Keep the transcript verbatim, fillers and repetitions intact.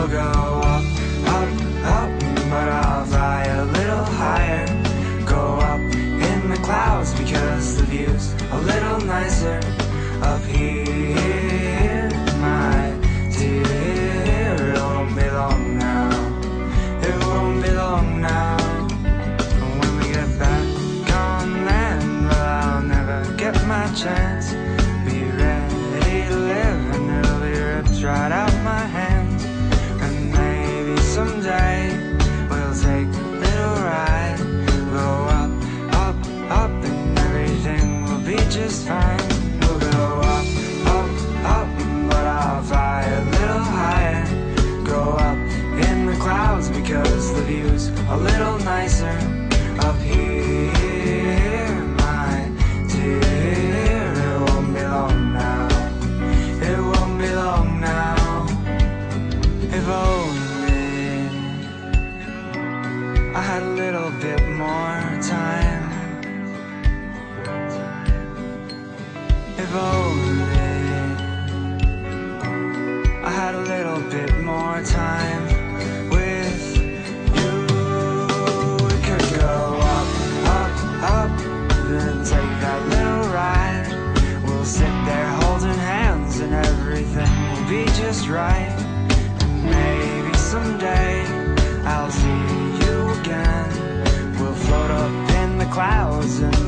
go up, up, up, but I'll fly a little higher. Go up in the clouds because the view's a little nicer up here, my dear. It won't be long now, it won't be long now. When we get back on land, well, I'll never get my chance. Be ready to live and it'll be ripped right out my hands. And maybe someday we'll take a little ride. Go up, up, up, and everything will be just fine. We'll go up, up, up, but I'll fly a little higher. Go up in the clouds because the view's a little nicer up here, my dear. It won't be long now, it won't be long now. If only I had a little bit more time. If only I had a little bit more time with you. We could go up, up, up, then take that little ride. We'll sit there holding hands and everything will be just right. And maybe someday I'll see you again. We'll float up in the clouds and